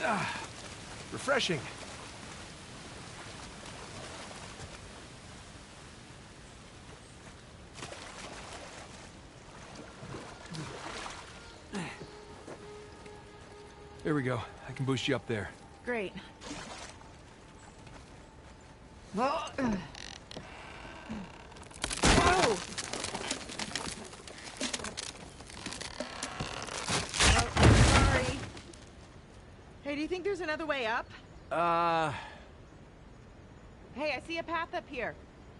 Refreshing. There we go. I can boost you up there. Great. Whoa! Oh, sorry. Hey, do you think there's another way up? Hey, I see a path up here.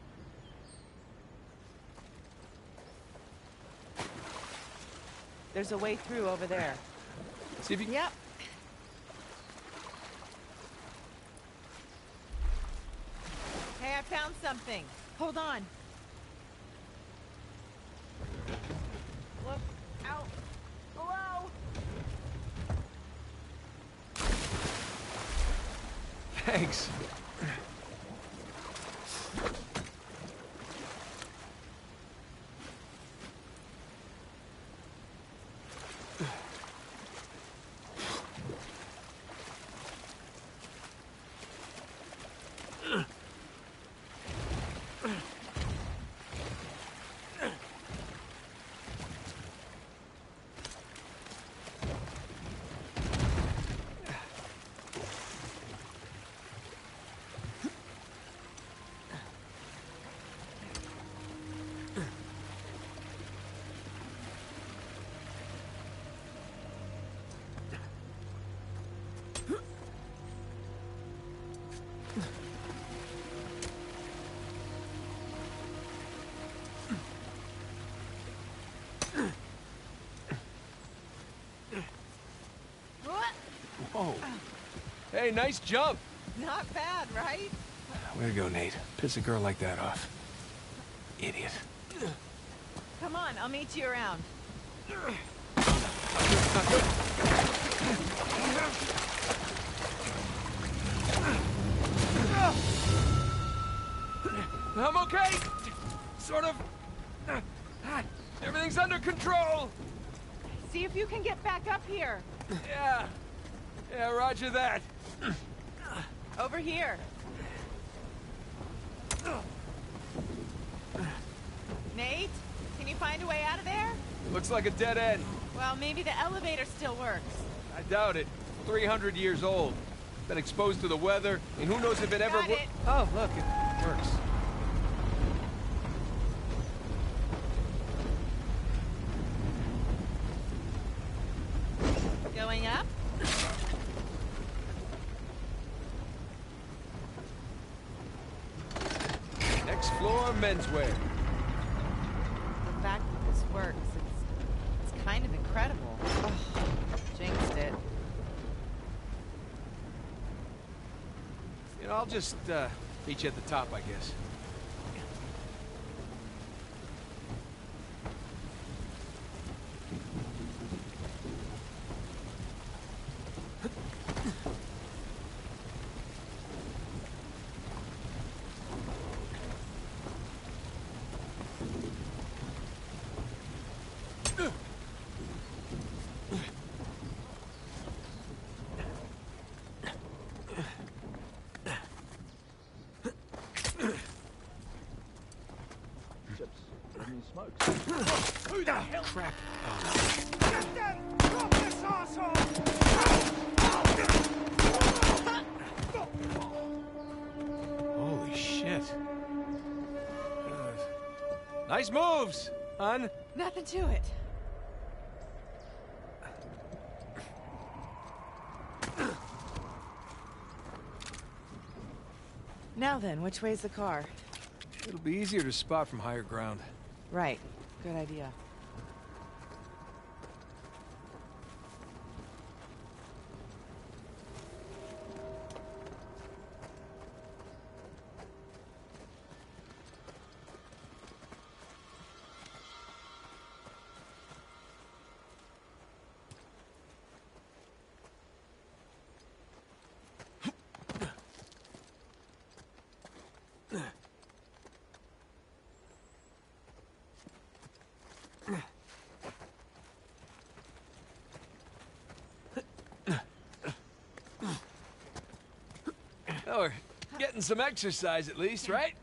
There's a way through over there. See if you can... Yep. Hey, I found something. Hold on. Look out. Below. Thanks. Whoa. Hey, nice jump. Not bad, right? Way to go, Nate. Piss a girl like that off. Idiot. Come on, I'll meet you around. I'm okay. Sort of. Everything's under control. See if you can get back up here. Yeah. Yeah, roger that. Over here. Nate, can you find a way out of there? Looks like a dead end. Well, maybe the elevator still works. I doubt it. 300 years old. Been exposed to the weather, and who knows if it ever... Got it. Oh, look, it works. Going up? Next floor, menswear. The fact that this works, it's kind of incredible. Oh, jinxed it. You know, I'll just, meet you at the top, I guess. Who the hell? Crap. Get down! Drop this asshole! Holy shit. Nice moves, hon. Nothing to it. Now then, which way's the car? It'll be easier to spot from higher ground. Right. Good idea. we're getting some exercise at least, right?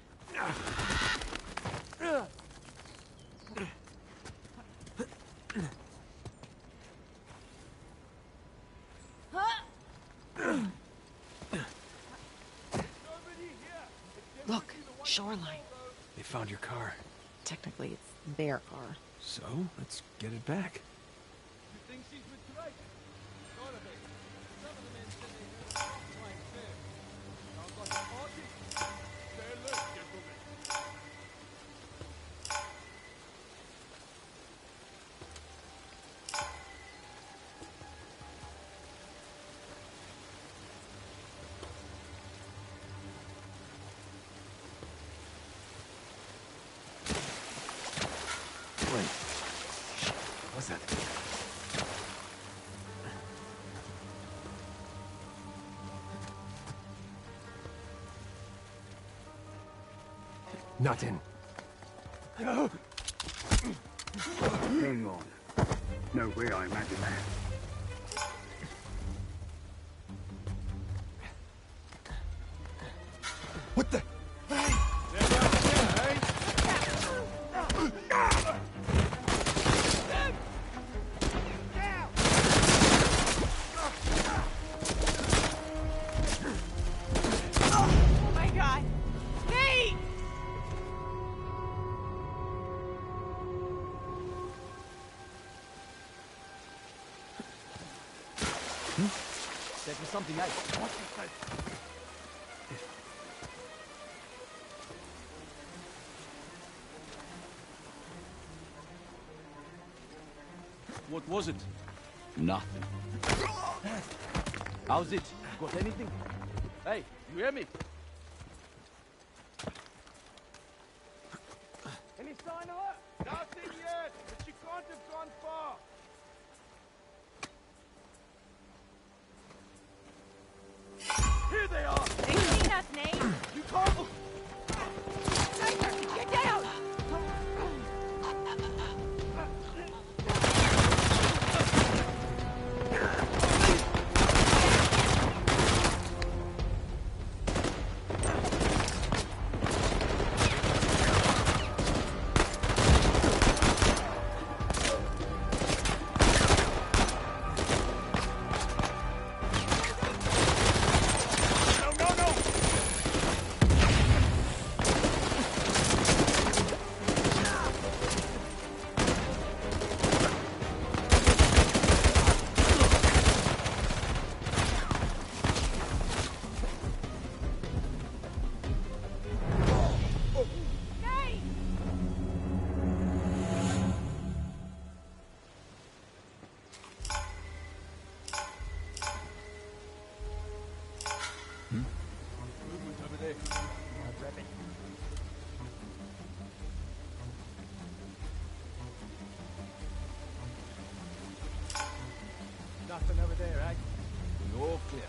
Look, shoreline. They found your car. Technically, it's their car. So, let's get it back. You think she's with Drake? Gotta be. Some of the men said they heard her playing fair. Sounds like a party. Fair look, gentlemen. Wait. What's that? Nothing. Hang on. No way I imagine that. What the? Oh my god! Nate! Set me something else. What is that? What was it? Nothing. How's it? Got anything? Hey, you hear me? Any sign of her? Nothing yet, but she can't have gone far. Here they are! They seen us, Nate! You can't... Sniper, get down! Movement over there. Nothing over there, eh? All clear.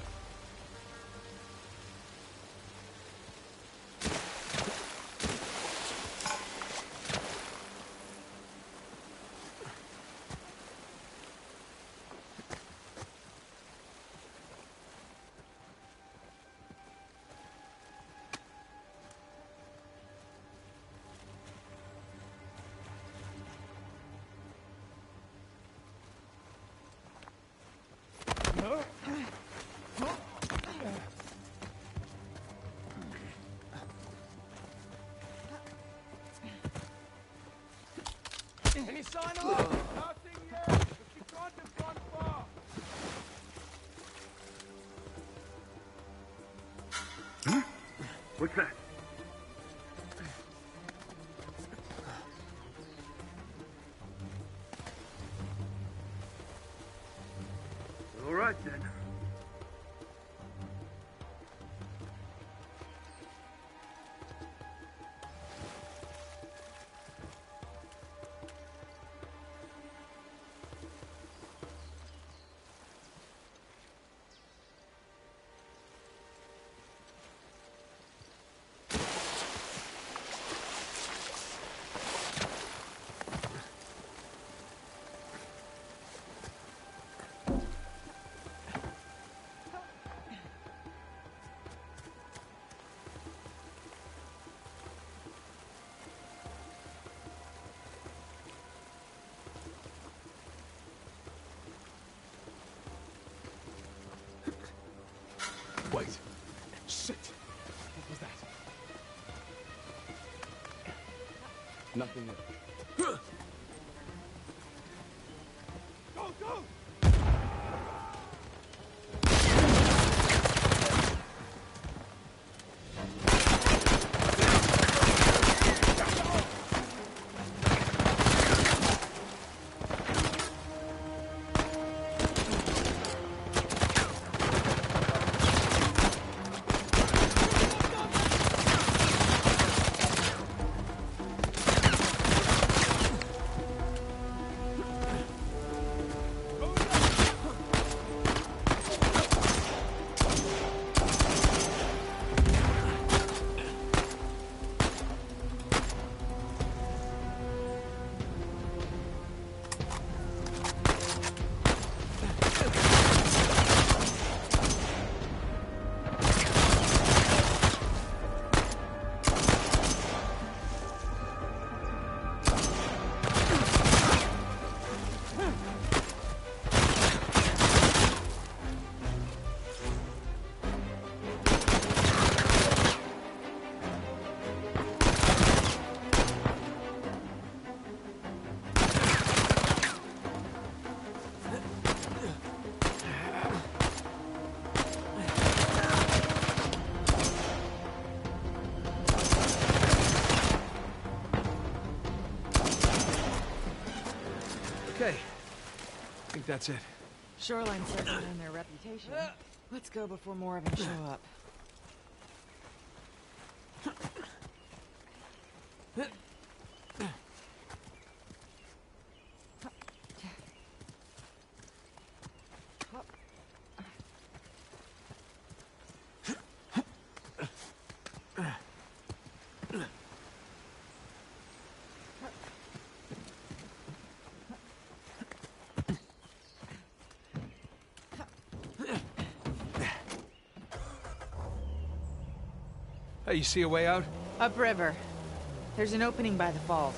Any sign of her? Nothing yet, but she can't have gone far. What's that? All right then. Nothing there. Go, go! Okay. I think that's it. Shoreline's certainly on their reputation. Let's go before more of them show up. Hey, you see a way out? Upriver. There's an opening by the falls.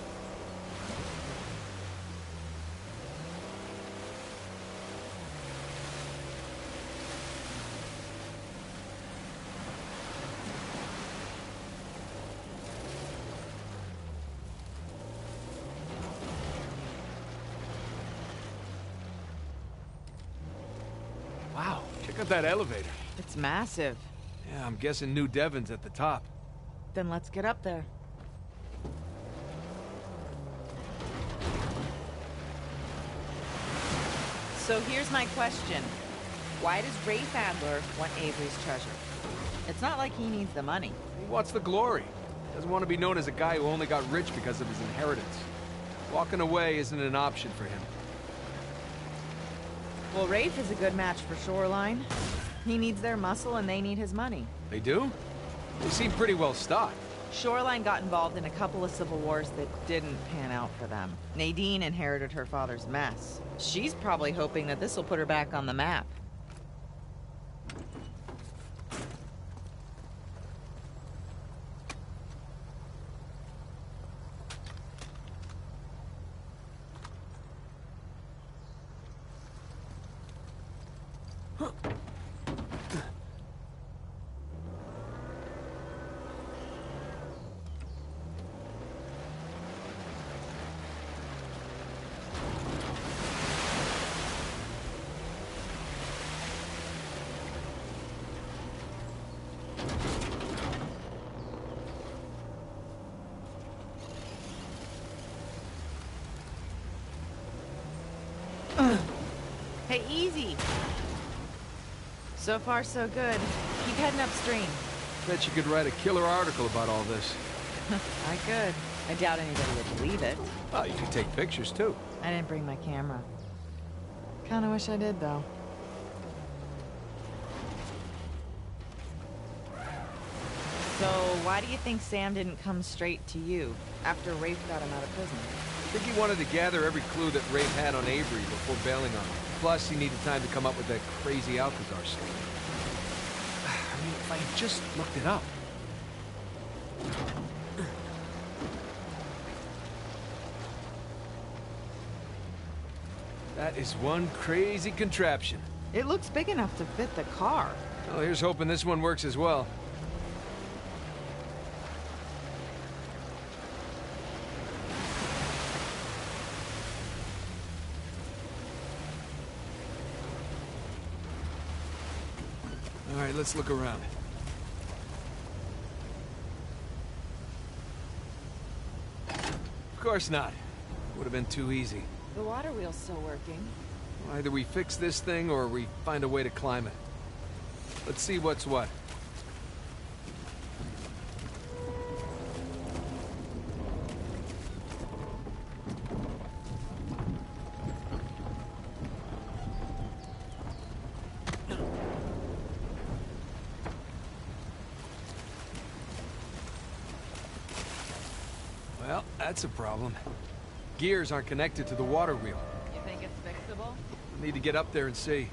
Wow, check out that elevator. It's massive. Yeah, I'm guessing New Devon's at the top. Then let's get up there. So here's my question. Why does Rafe Adler want Avery's treasure? It's not like he needs the money. He wants the glory. Doesn't want to be known as a guy who only got rich because of his inheritance. Walking away isn't an option for him. Well, Rafe is a good match for Shoreline. He needs their muscle and they need his money. They do? They seem pretty well stocked. Shoreline got involved in a couple of civil wars that didn't pan out for them. Nadine inherited her father's mess. She's probably hoping that this will put her back on the map. Hey, easy. So far, so good. Keep heading upstream. Bet you could write a killer article about all this. I could. I doubt anybody would believe it. Well, you could take pictures, too. I didn't bring my camera. Kinda wish I did, though. So, why do you think Sam didn't come straight to you after Rafe got him out of prison? I think he wanted to gather every clue that Rafe had on Avery before bailing on him. Plus, he needed time to come up with that crazy Alcazar story. I mean, if I had just looked it up. That is one crazy contraption. It looks big enough to fit the car. Well, here's hoping this one works as well. right, let's look around. Of course not. Would have been too easy. The water wheel's still working. Either we fix this thing or we find a way to climb it. Let's see what's what. Well, that's a problem. Gears aren't connected to the water wheel. You think it's fixable? Need to get up there and see.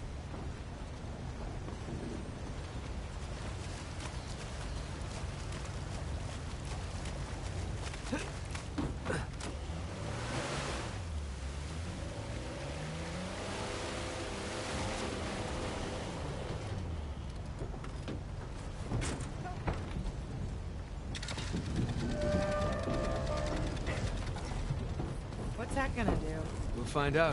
What's that gonna do? We'll find out.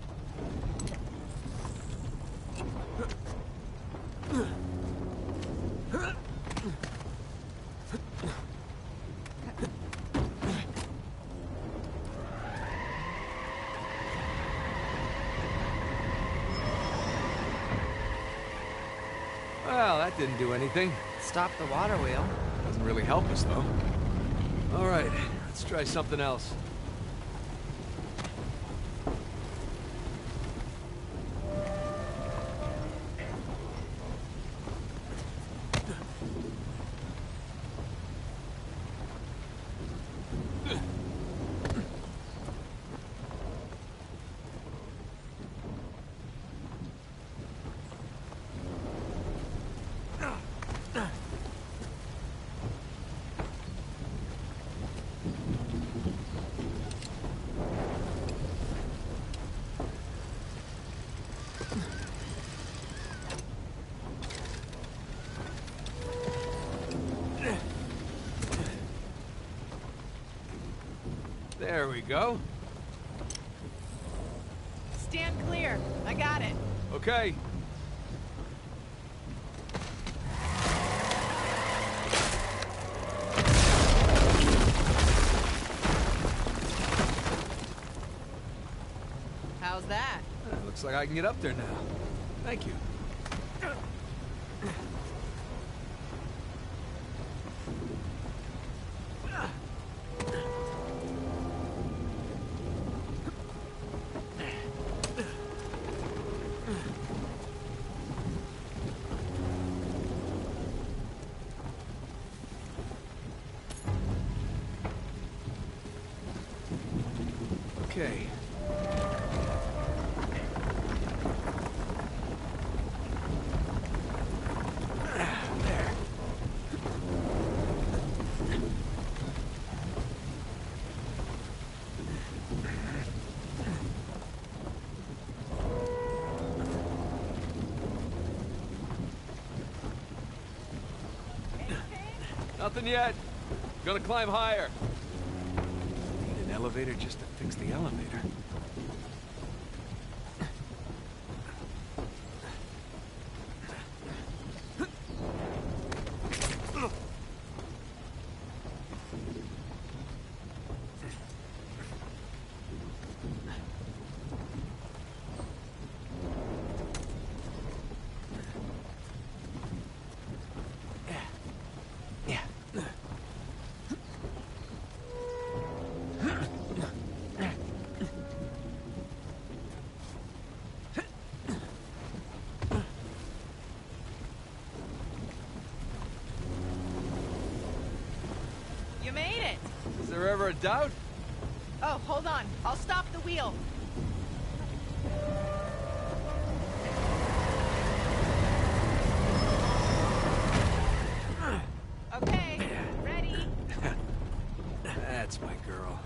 Well, that didn't do anything. Stop the water wheel. Doesn't really help us, though. All right, let's try something else. There we go. Stand clear. I got it. Okay. How's that? Looks like I can get up there now. Thank you. Okay. There. Nothing yet. Gonna climb higher. Need an elevator just to fix the elevator. Yeah. You made it. Is there ever a doubt? Oh, hold on. I'll stop the wheel. Okay, ready. That's my girl.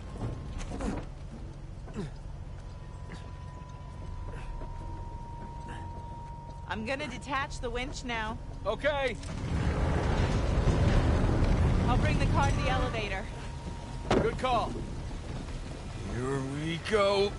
I'm gonna detach the winch now. Okay. I'll bring the car to the elevator. Good call. Here we go.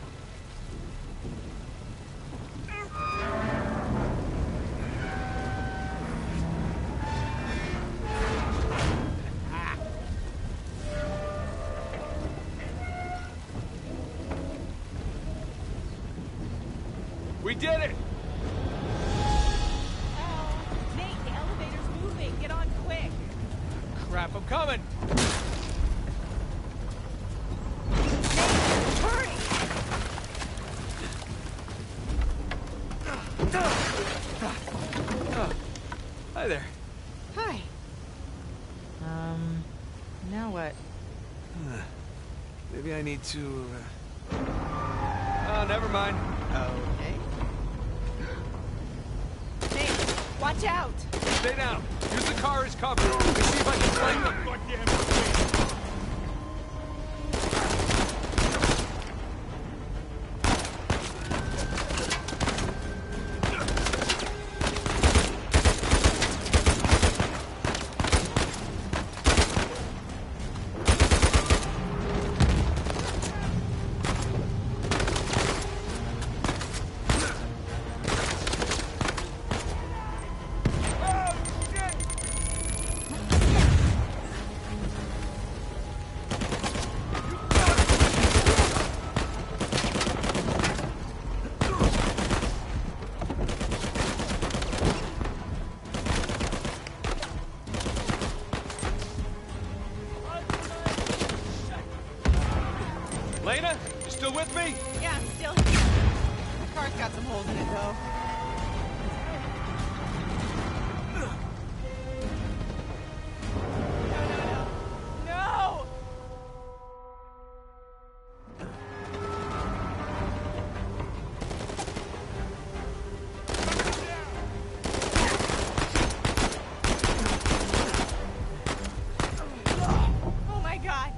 did it! Oh, Nate, the elevator's moving. Get on quick. Crap, I'm coming! Hurry! Hi there. Hi. Now what? Maybe I need to... Oh, never mind. Okay. Nate, watch out! Stay down. Use the car as cover. Let me see if I can flank them. Lena, you still with me? Yeah, I'm still here. The car's got some holes in it, though. No! Oh my god!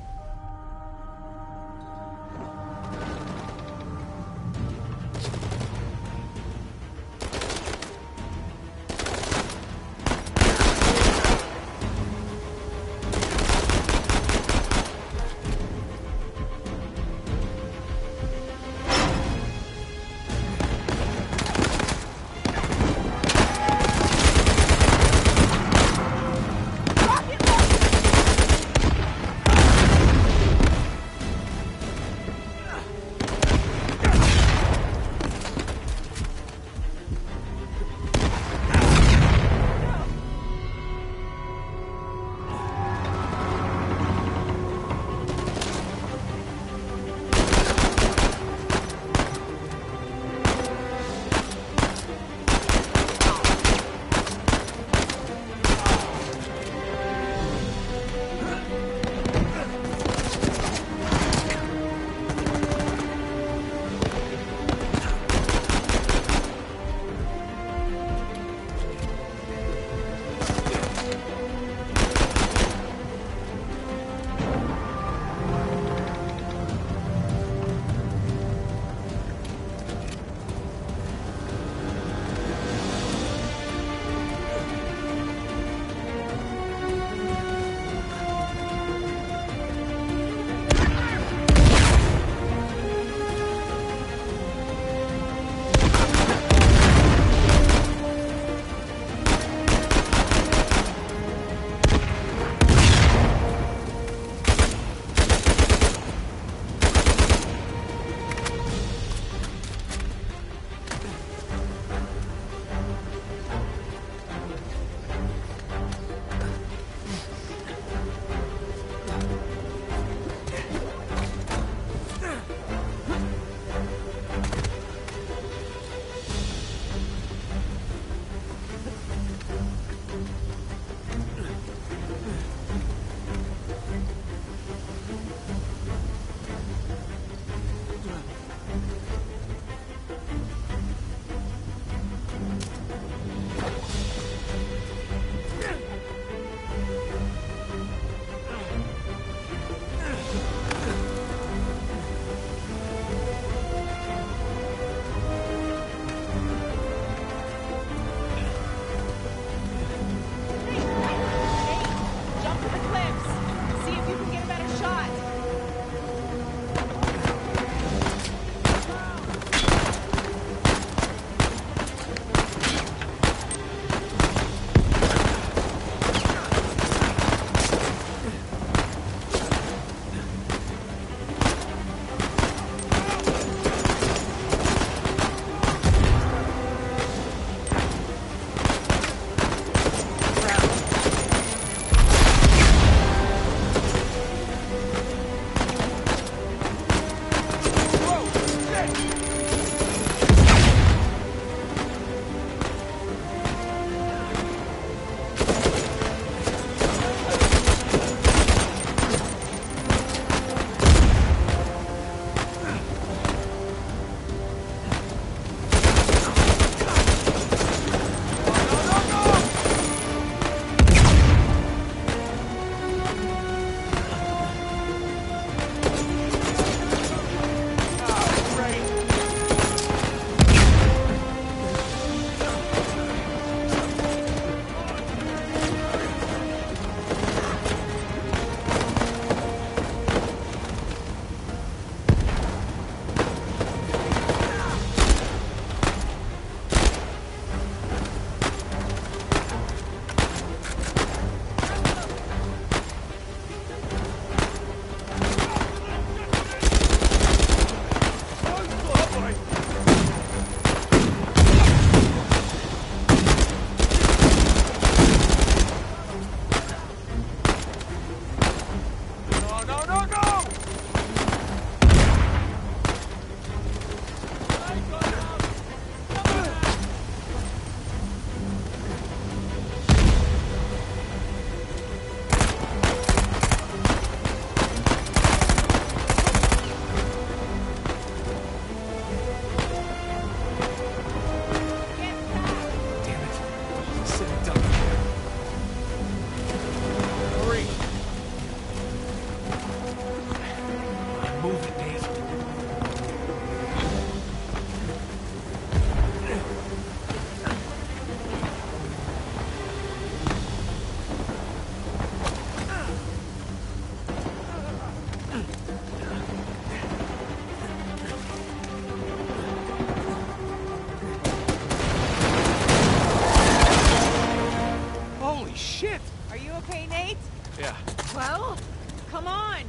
Nate? Yeah. Well, come on.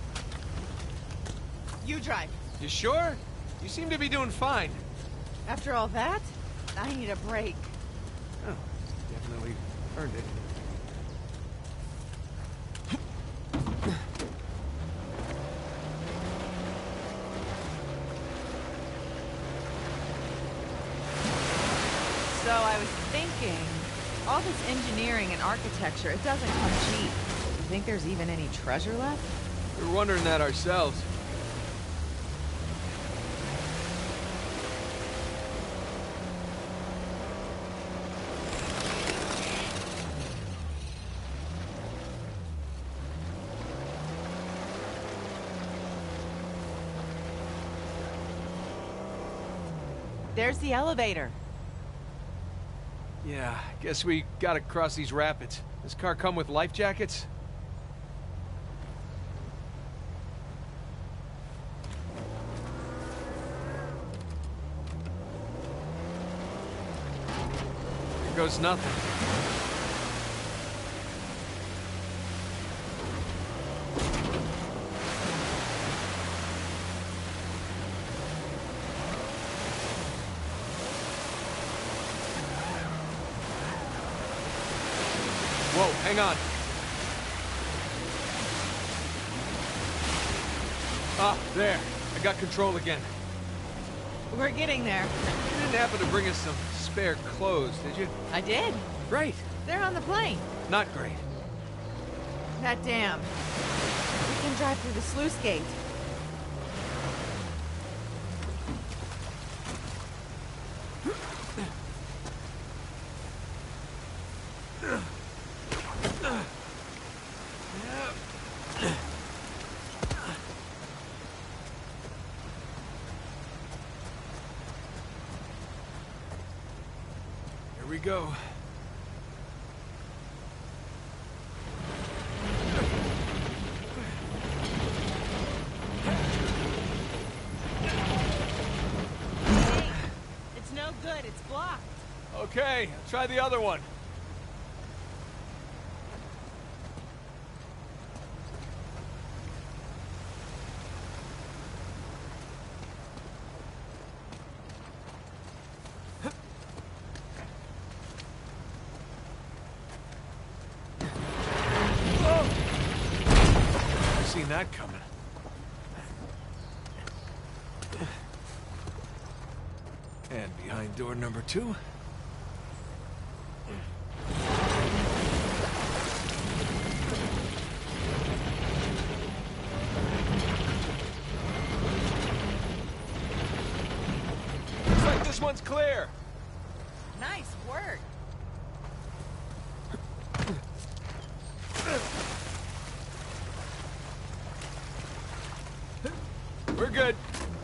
You drive. You sure? You seem to be doing fine. After all that, I need a break. Oh, definitely earned it. So I was thinking, all this engineering and architecture, it doesn't come cheap. You think there's even any treasure left? We were wondering that ourselves. There's the elevator. Yeah, guess we gotta cross these rapids. Does car come with life jackets? Here goes nothing. Whoa, hang on. Ah, there. I got control again. We're getting there. You didn't happen to bring us some spare clothes, did you? I did. Great. They're on the plane. Not great. That dam. We can drive through the sluice gate. Here we go. It's no good. It's blocked. Okay, I'll try the other one. Seen that coming. And behind door number 2. Looks like this one's clear. Nice work. We're good.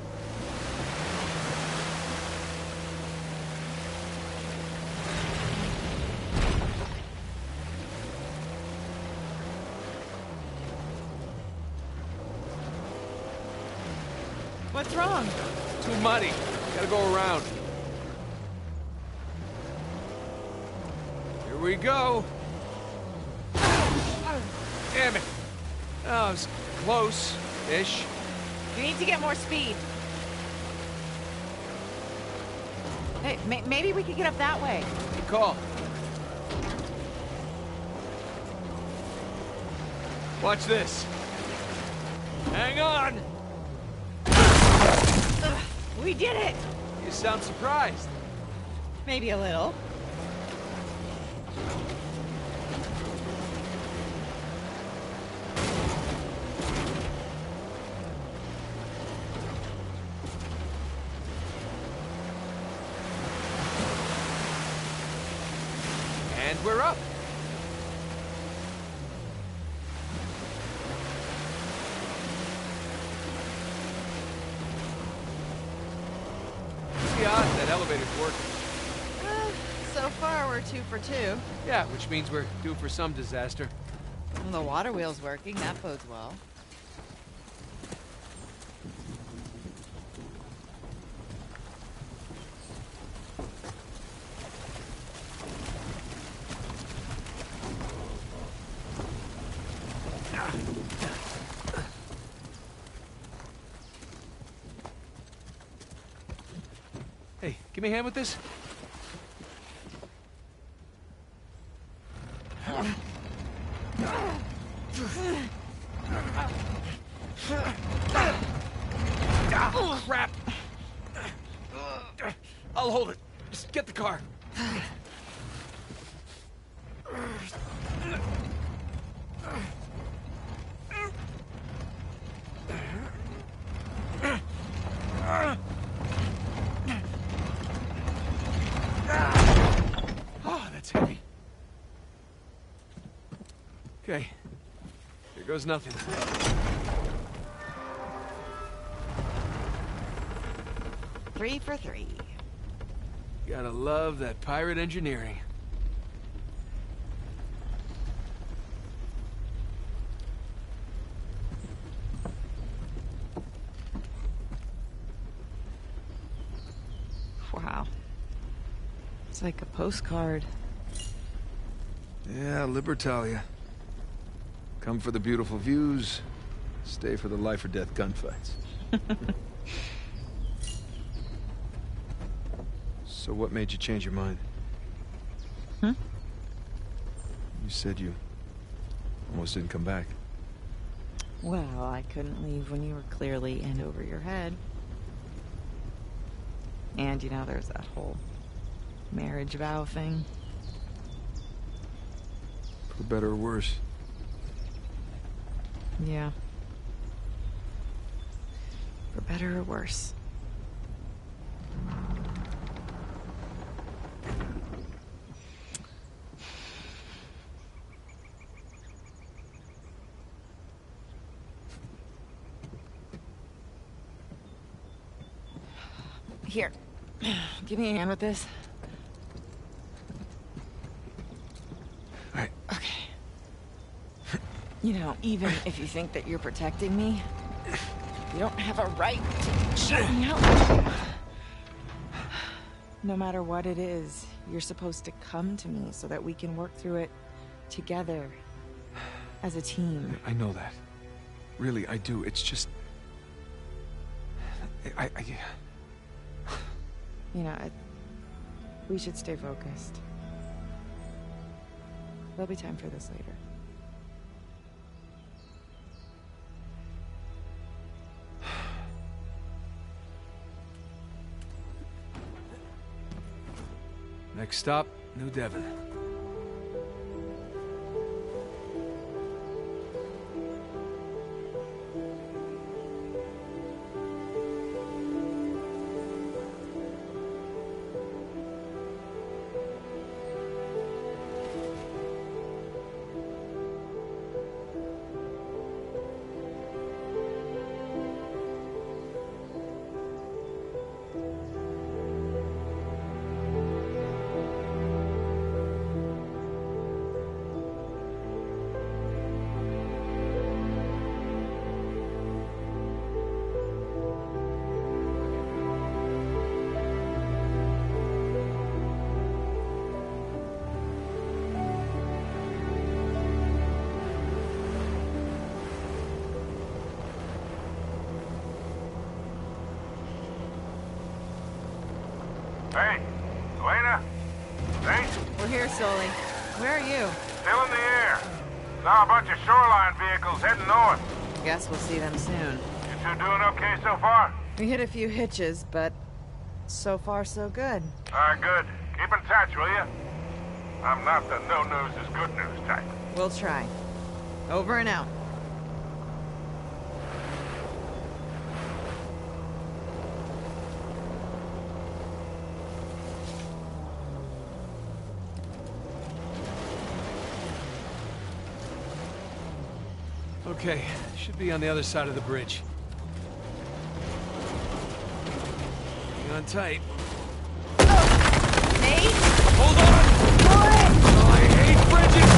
What's wrong? Too muddy. Gotta go around. Here we go. Damn it. Oh, it was close-ish. You need to get more speed. Hey, maybe we could get up that way. Good call. Watch this. Hang on. Ugh, we did it! You sound surprised. Maybe a little. And we're up. What's the odds that elevator's working? So far, we're 2 for 2. Yeah, which means we're due for some disaster. Well, the water wheel's working. That bodes well. Hey, give me a hand with this. Oh, crap! I'll hold it. Just get the car. Oh, that's heavy. Okay. Here goes nothing. 3 for 3. Gotta love that pirate engineering. Wow. It's like a postcard. Yeah, Libertalia. Come for the beautiful views, stay for the life or death gunfights. So what made you change your mind? Hmm? You said you almost didn't come back. Well, I couldn't leave when you were clearly in over your head. And, you know, there's that whole marriage vow thing. For better or worse. Yeah. For better or worse. Here. Give me a hand with this. All right. Okay. You know, even if you think that you're protecting me, you don't have a right to shut me out. No matter what it is, you're supposed to come to me so that we can work through it together as a team. I know that. Really, I do. It's just... You know, we should stay focused. There'll be time for this later. Next stop, New Devon. Hey, Elena? Nate? We're here, Sully. Where are you? Still in the air. Saw a bunch of shoreline vehicles heading north. Guess we'll see them soon. You two doing okay so far? We hit a few hitches, but so far so good. Alright, good. Keep in touch, will you? I'm not the no news is good news type. We'll try. Over and out. Okay, should be on the other side of the bridge. Hang on tight. Nate? Hold on! Oh, I hate bridges!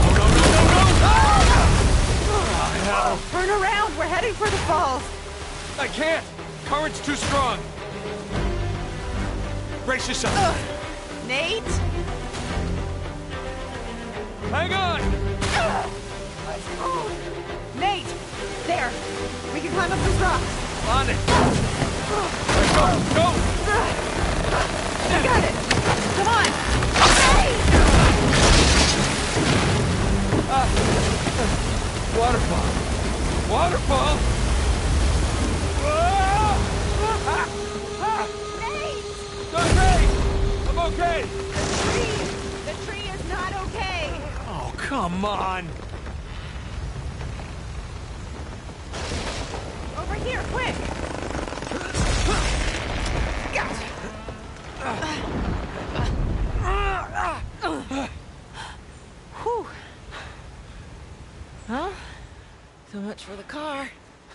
Oh, no, no, no, no! Oh, Turn around! We're heading for the falls! I can't! Current's too strong! Brace yourself! Nate? Hang on! We can climb up those rocks. On it! Go! I got it. Come on. Hey! Waterfall! Waterfall! Nate! I'm okay! The tree is not okay. Oh, come on! Over here, quick. Whew. Well, so much for the car.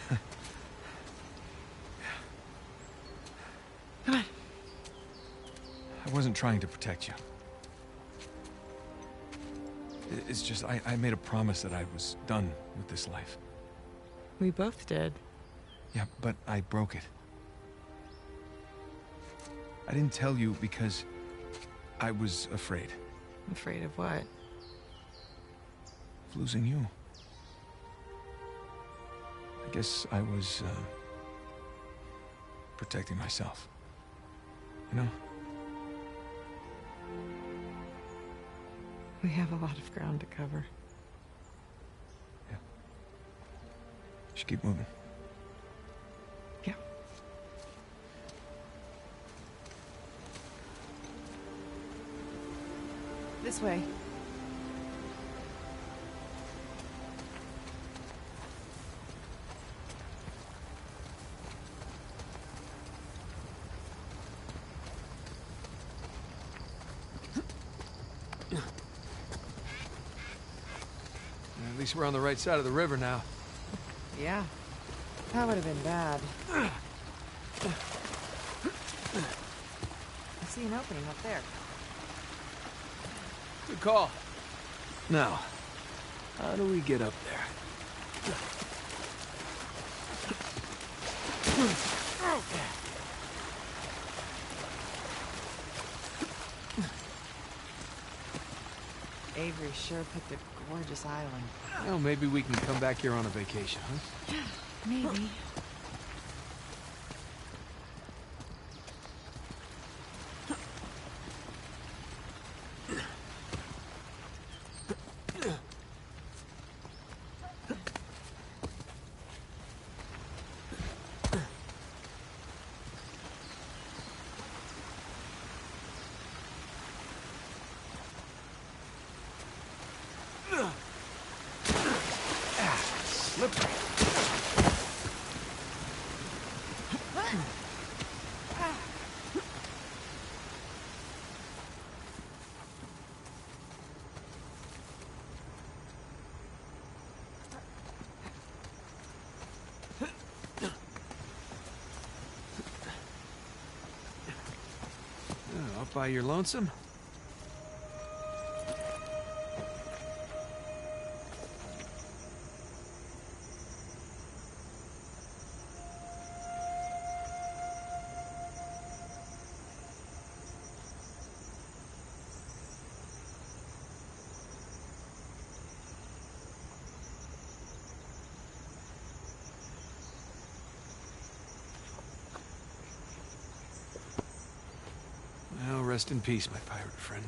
Come on. I wasn't trying to protect you. It's just, I made a promise that I was done with this life. We both did. Yeah, but I broke it. I didn't tell you because I was afraid Afraid of what? of losing you. I guess I was, protecting myself. You know? We have a lot of ground to cover. Yeah. Should keep moving. Yeah. This way. At least we're on the right side of the river now. Yeah. That would have been bad. I see an opening up there. Good call. Now, how do we get up there? Avery sure picked a gorgeous island. Well, maybe we can come back here on a vacation, huh? Maybe. Slippery. Up by your lonesome? Well, rest in peace, my pirate friend.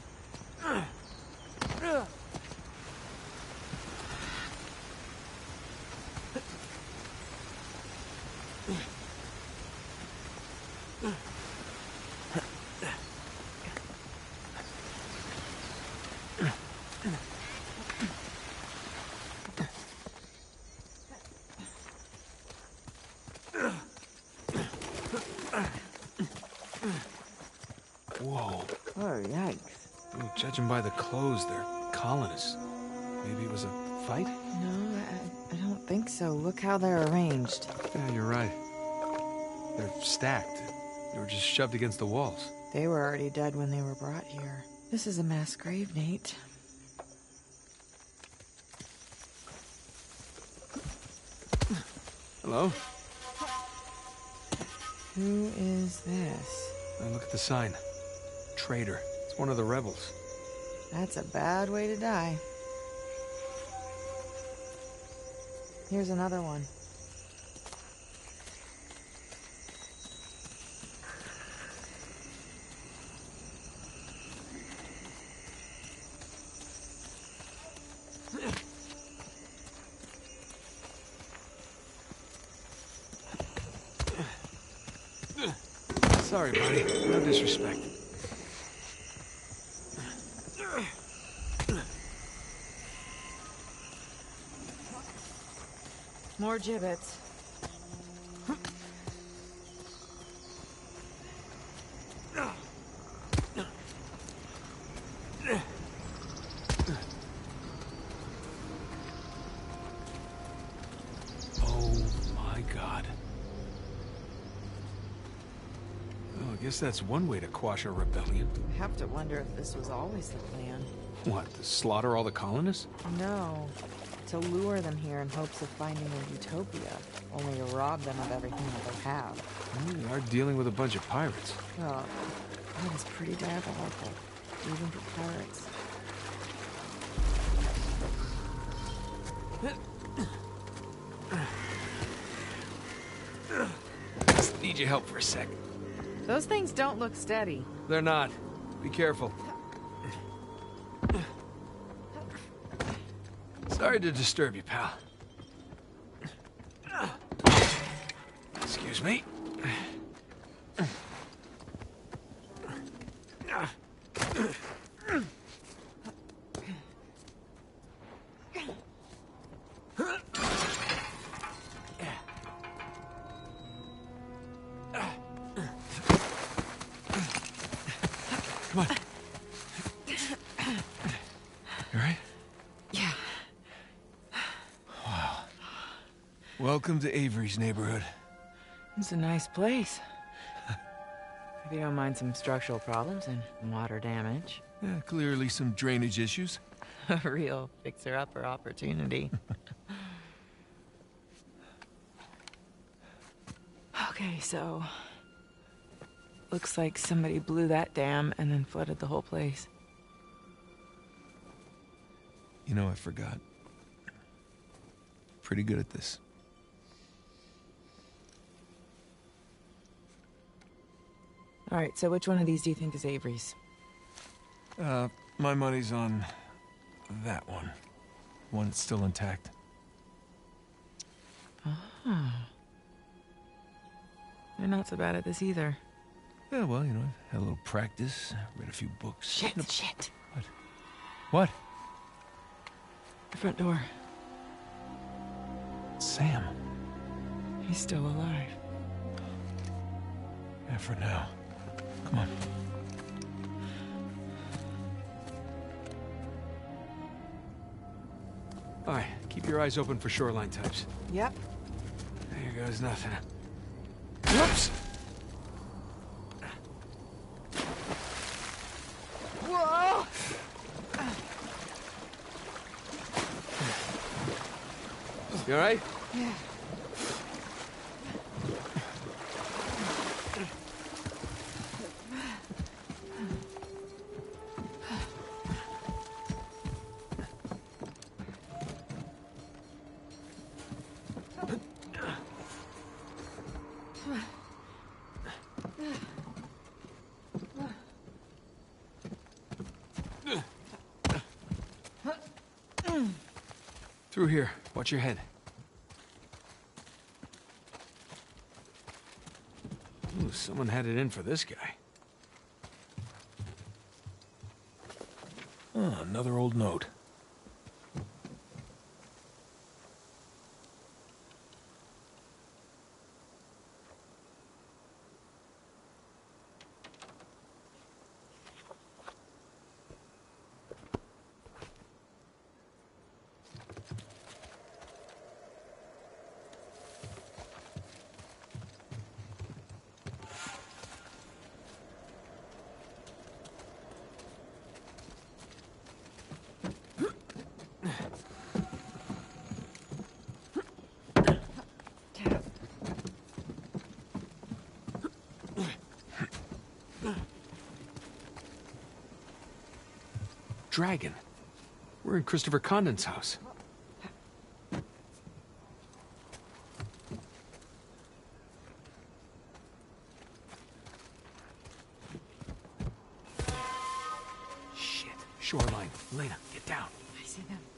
Whoa. Oh, yikes. Well, judging by the clothes, they're colonists. Maybe it was a fight? No, I don't think so. Look how they're arranged. Yeah, you're right. They're stacked. They were just shoved against the walls. They were already dead when they were brought here. This is a mass grave, Nate. Hello? Who is this? Now look at the sign. Traitor. It's one of the rebels. That's a bad way to die. Here's another one. Sorry, buddy. No disrespect. More gibbets. I guess that's one way to quash a rebellion. I have to wonder if this was always the plan. What, to slaughter all the colonists? No. To lure them here in hopes of finding a utopia, only to rob them of everything that they have. We are dealing with a bunch of pirates. Oh, that is pretty diabolical, even for pirates. Just need your help for a sec. Those things don't look steady. They're not. Be careful. Sorry to disturb you, pal. Excuse me. Come on. You all right? Yeah. Wow. Welcome to Avery's neighborhood. It's a nice place. If you don't mind some structural problems and water damage. Yeah, clearly some drainage issues. A real fixer-upper opportunity. Okay, so... looks like somebody blew that dam and then flooded the whole place. You know, I forgot. Pretty good at this. All right, so which one of these do you think is Avery's? My money's on that one. One that's still intact. Ah. They're not so bad at this either. Yeah, well, you know, I've had a little practice, read a few books. Shit. What? The front door. Sam. He's still alive. Yeah, for now. Come on. All right, keep your eyes open for shoreline types. Yep. There goes nothing. Whoops! Whoa! You all right? Yeah. Through here. Watch your head. Ooh, someone had it in for this guy. Oh, another old note. Dragon. We're in Christopher Condon's house. Shit. Shoreline. Elena, get down. I see them.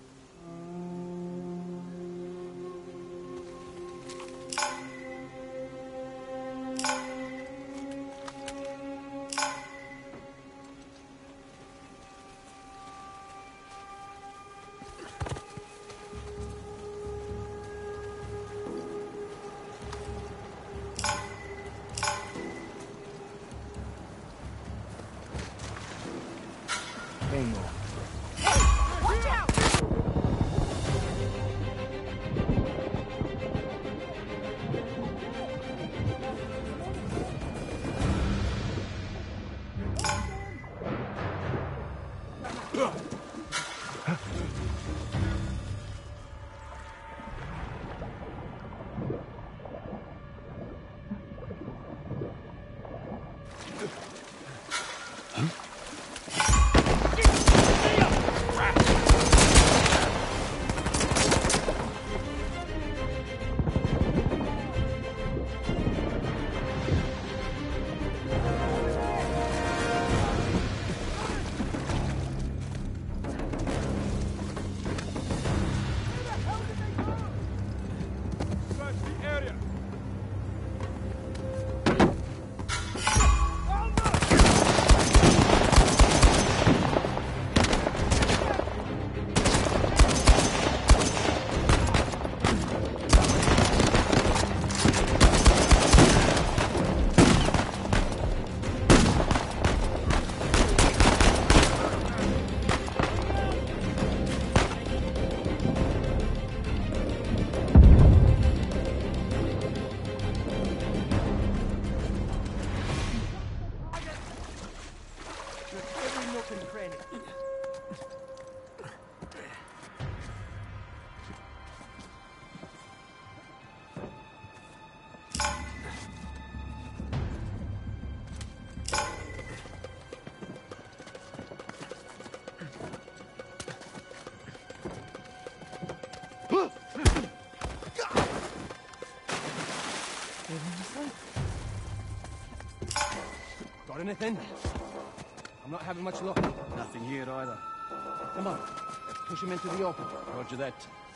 Got anything? I'm not having much luck. Nothing here either. Come on, let's push him into the open. Roger that.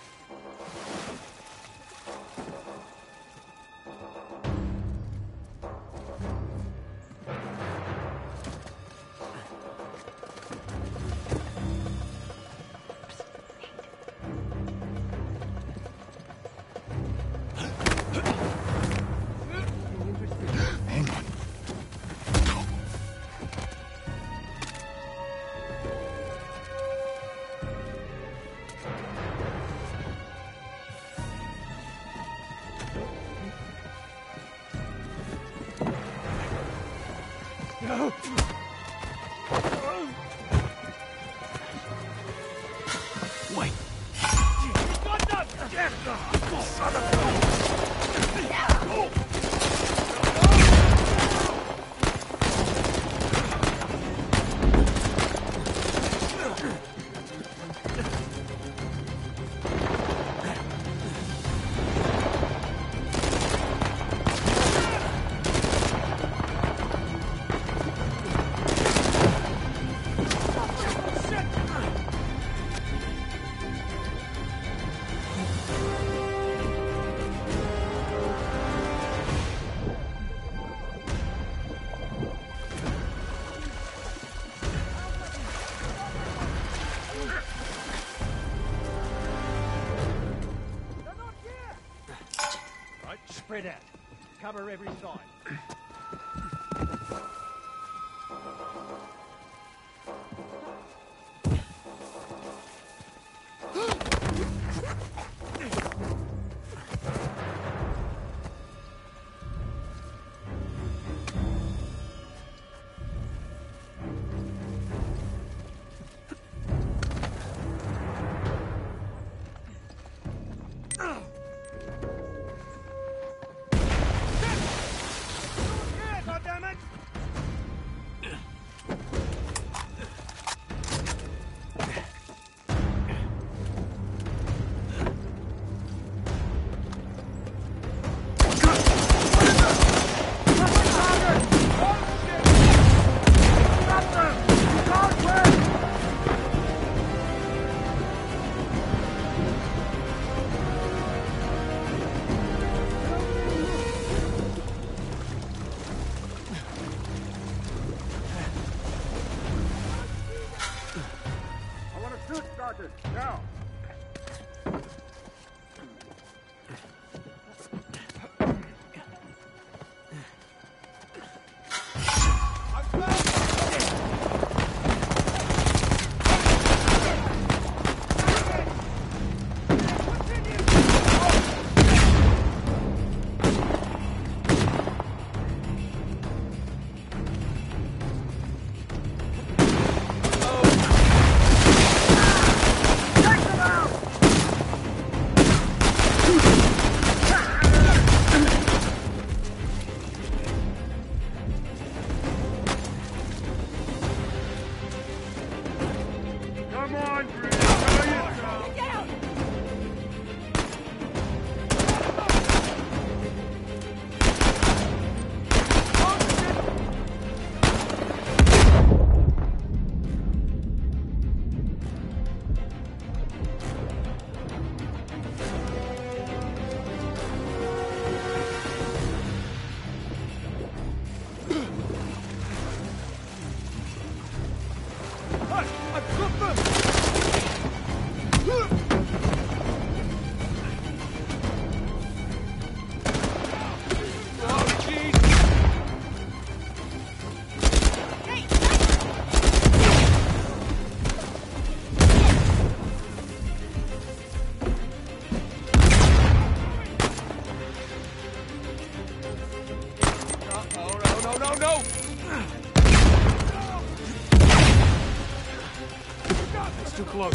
Wait. Spread out. Cover every side. Now! Come on, Green! It's too close.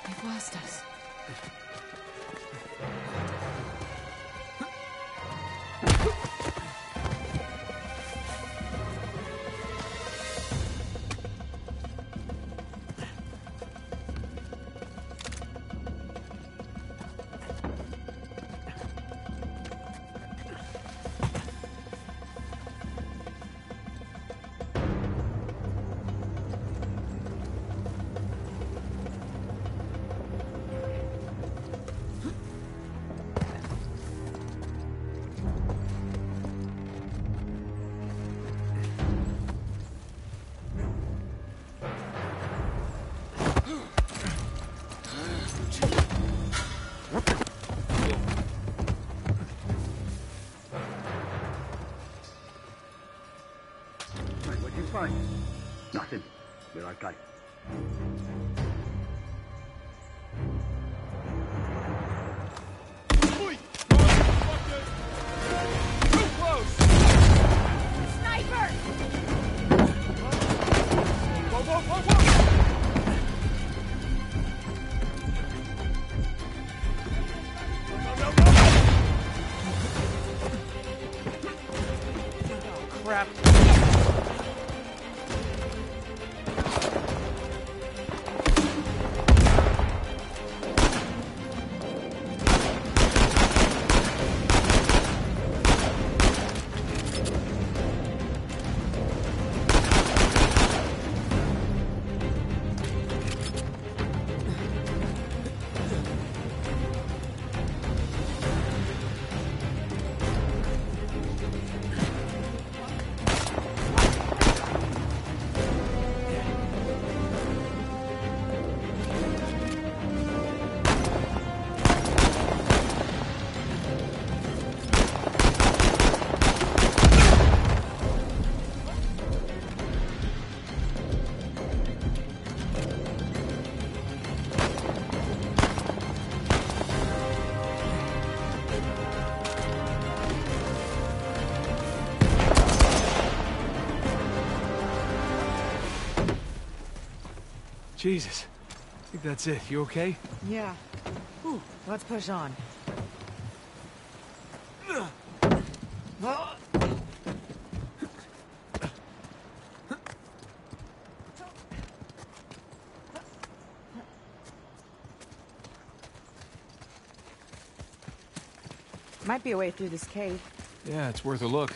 They've lost us. Right, what'd you find? Nothing. We're okay. Oi! Motherfucker! Too close! Sniper! Whoa, whoa, whoa, whoa! Crap. Jesus. I think that's it. You okay? Yeah. Whew. Let's push on. Might be a way through this cave. Yeah, it's worth a look.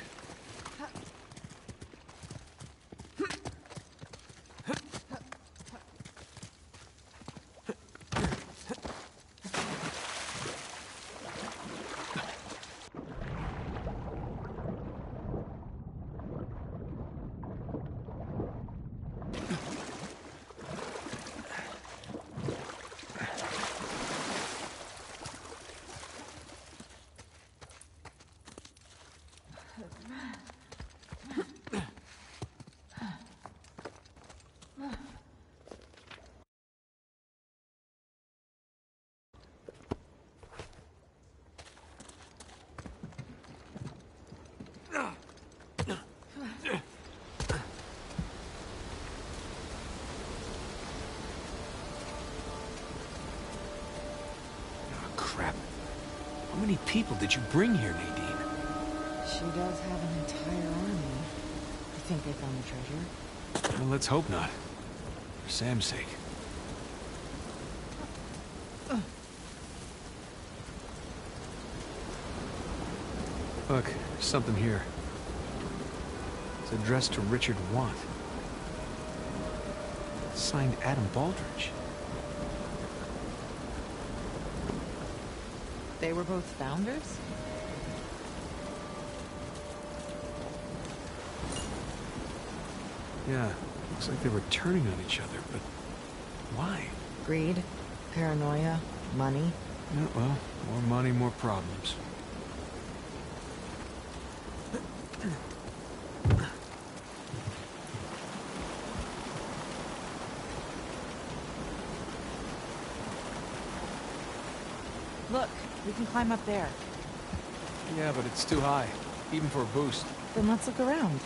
Crap. How many people did you bring here, Nadine? She does have an entire army. You think they found the treasure? Well, let's hope not. For Sam's sake. Look, there's something here. It's addressed to Richard Watt. It's signed Adam Baldridge. They were both founders? Yeah, looks like they were turning on each other, but why? Greed, paranoia, money. Yeah, well, more money, more problems. Look, we can climb up there. Yeah, but it's too high, even for a boost. Then let's look around.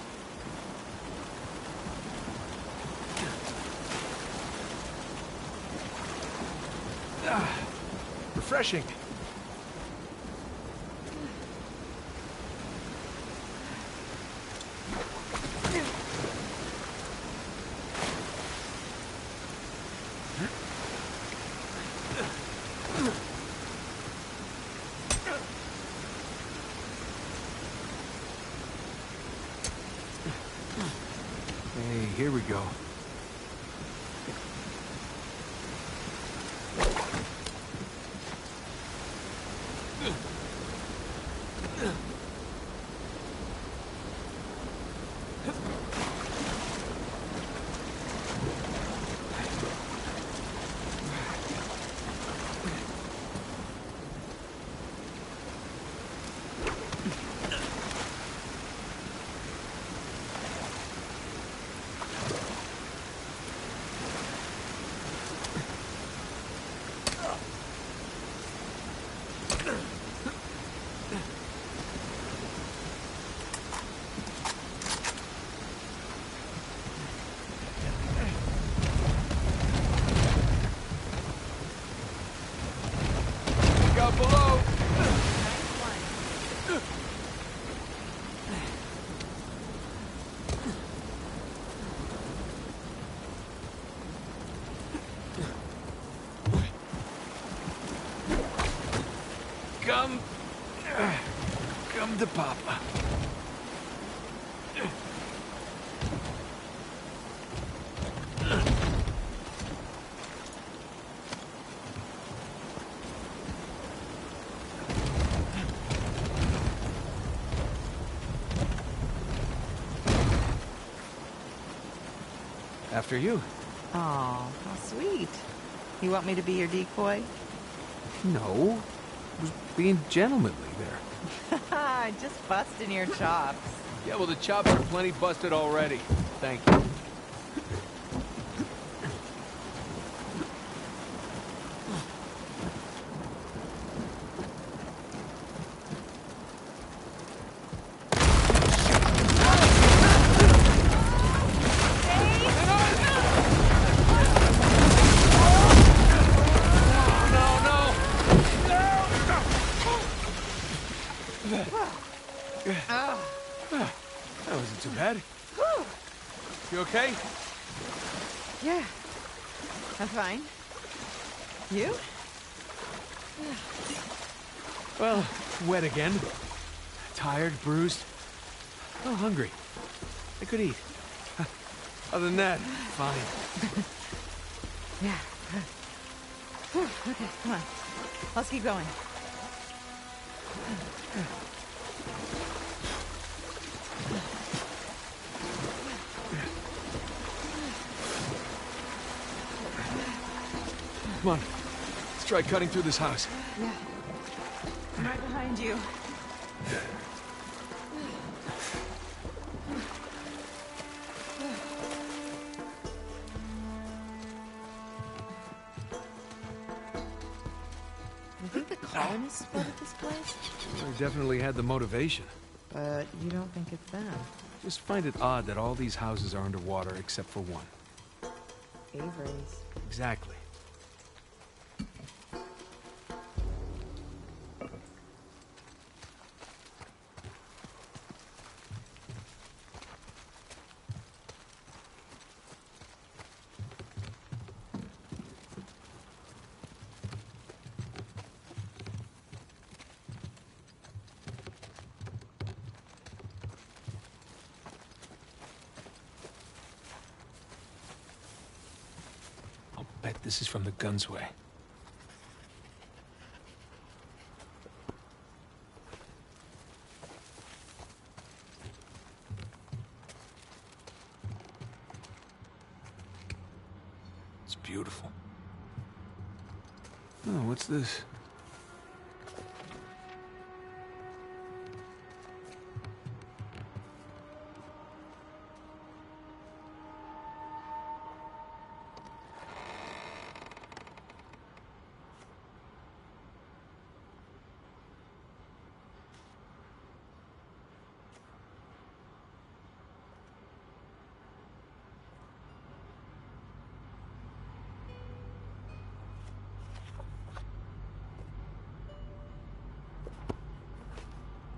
Refreshing. Hey, here we go. Look out below. Come. Come to Papa. After you. Oh, how sweet. You want me to be your decoy? No. I was being gentlemanly there. Just busting your chops. Yeah, well, the chops are plenty busted already. Thank you. That wasn't too bad. You okay? Yeah, I'm fine. You? Well, wet again. Tired, bruised. Oh, hungry. I could eat. Other than that, fine. Yeah. Whew, okay, come on. Let's keep going. Come on. Let's try cutting through this house. Yeah. I'm right behind you. You think the colonists flooded this place? They definitely had the motivation. But you don't think it's them. Just find it odd that all these houses are underwater except for one. Avery's. Exactly. I'll bet this is from the Gunsway. It's beautiful. Oh, what's this?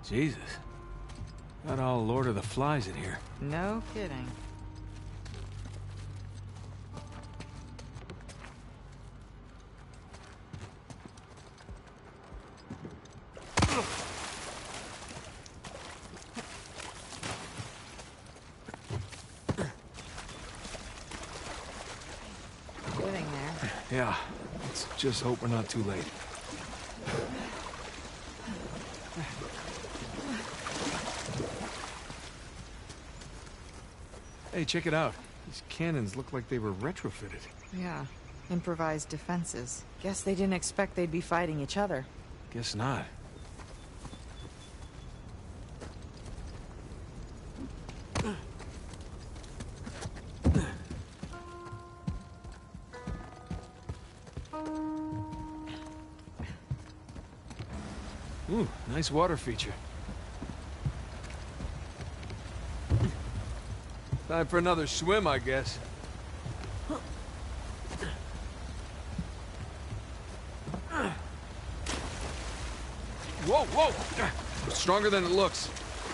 Jesus. Got all Lord of the Flies in here. No kidding. Getting there. Yeah. Let's just hope we're not too late. Hey, check it out. These cannons look like they were retrofitted. Yeah. Improvised defenses. Guess they didn't expect they'd be fighting each other. Guess not. Ooh, nice water feature. Time for another swim, I guess. Whoa, whoa! Stronger than it looks.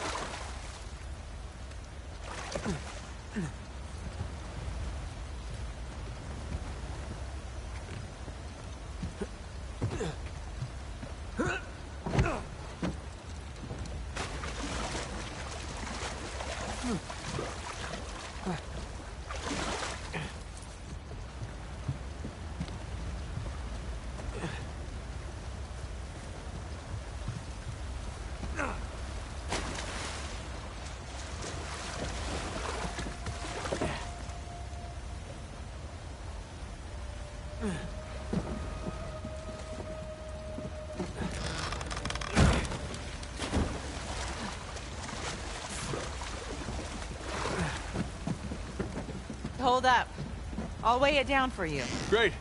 Hold up. I'll weigh it down for you. Great.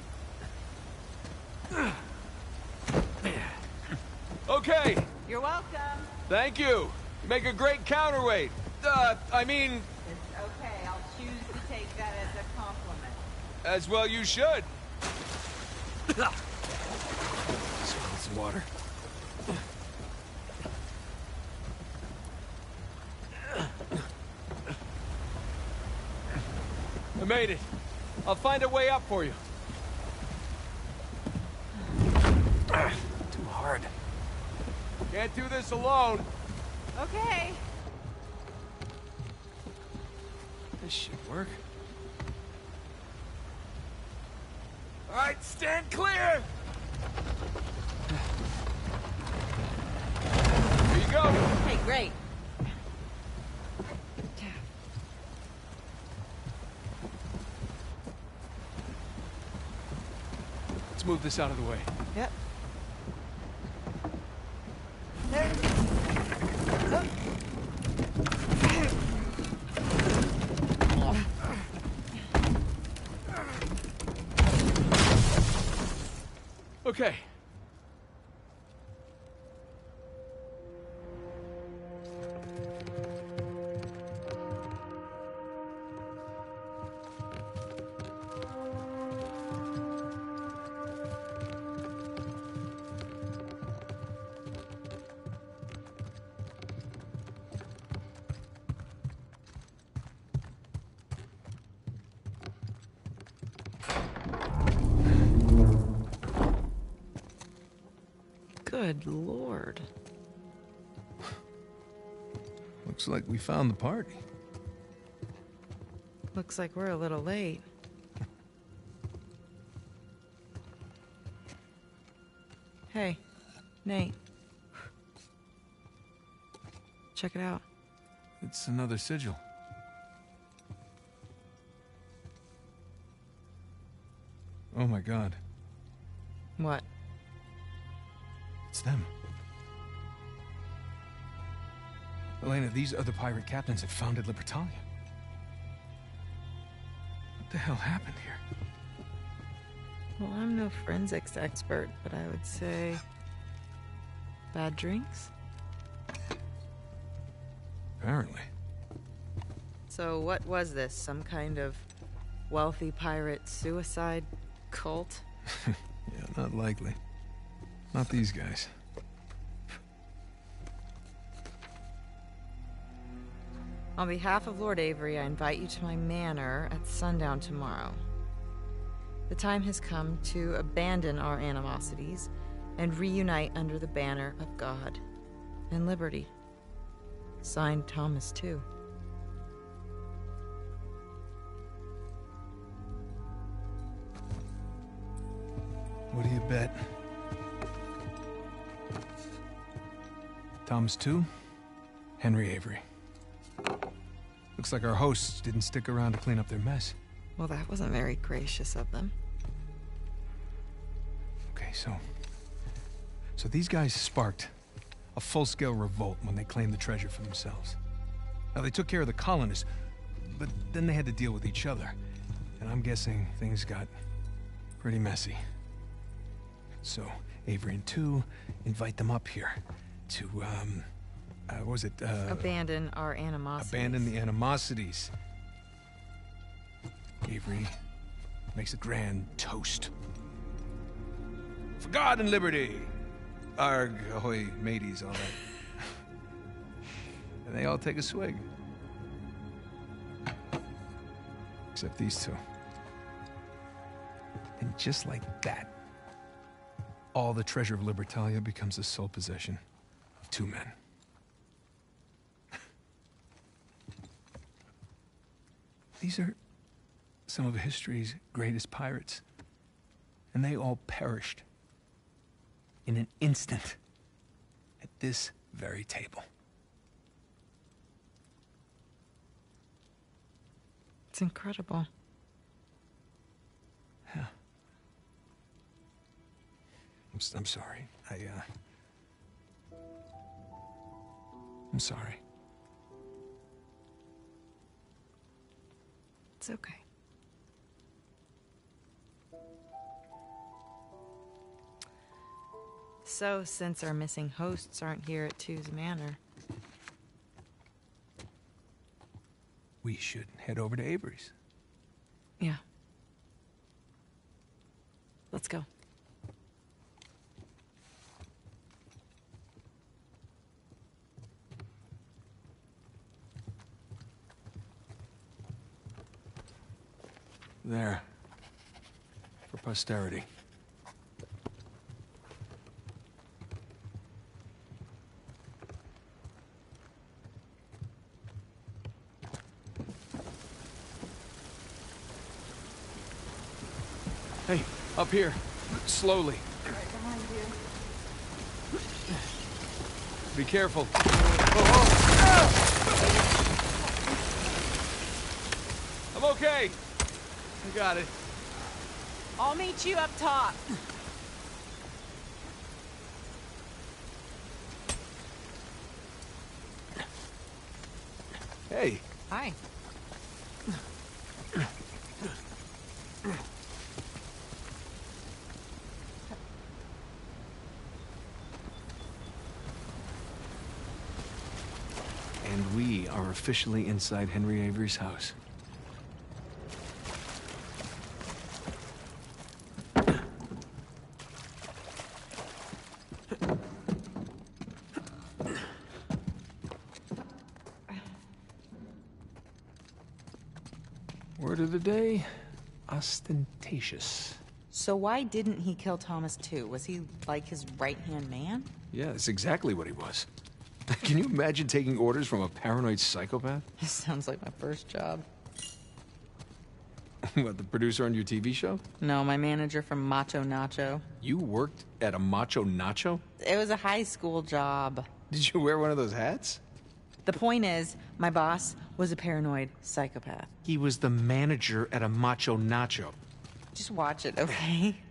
Okay. You're welcome. Thank you. You make a great counterweight. I mean, It's okay. I'll choose to take that as a compliment. as well you should. Smell some water. I made it. I'll find a way up for you. Too hard. Can't do this alone. Okay. This should work. All right, stand clear. Here you go. Hey, great. Let's move this out of the way. Yep. Okay. Good Lord. Looks like we found the party. Looks like we're a little late. Hey, Nate. Check it out. It's another sigil. Oh my God. What? It's them. Elena, these are the pirate captains that founded Libertalia. What the hell happened here? Well, I'm no forensics expert, but I would say... bad drinks? Apparently. So what was this? Some kind of wealthy pirate suicide cult? Yeah, not likely. Not these guys. On behalf of Lord Avery, I invite you to my manor at sundown tomorrow. The time has come to abandon our animosities and reunite under the banner of God and liberty. Signed, Thomas, too. What do you bet? Thomas 2, Henry Avery. Looks like our hosts didn't stick around to clean up their mess. Well, that wasn't very gracious of them. Okay, so these guys sparked a full-scale revolt when they claimed the treasure for themselves. Now, they took care of the colonists, but then they had to deal with each other. And I'm guessing things got pretty messy. So, Avery and 2 invite them up here to, what was it? Abandon our animosities. Abandon the animosities. Avery makes a grand toast. For God and liberty! Arg, ahoy, mateys, all that. And they all take a swig. Except these two. And just like that, all the treasure of Libertalia becomes the sole possession of 2 men. These are some of history's greatest pirates. And they all perished in an instant at this very table. It's incredible. Yeah. I'm sorry. I'm sorry. It's okay. So, since our missing hosts aren't here at 2's manor, We should head over to Avery's. yeah. Let's go. There. For posterity. Hey, up here. Slowly. Right behind you. Be careful. I'm okay. I got it. I'll meet you up top. Hey. Hi. And we are officially inside Henry Avery's house. Word of the day, ostentatious. So why didn't he kill Thomas too? Was he like his right-hand man? Yeah, that's exactly what he was. Can you imagine taking orders from a paranoid psychopath? This sounds like my first job. What, the producer on your TV show? No, my manager from Macho Nacho. You worked at a Macho Nacho? It was a high school job. Did you wear one of those hats? The point is, my boss was a paranoid psychopath. He was the manager at a Macho Nacho. Just watch it, okay?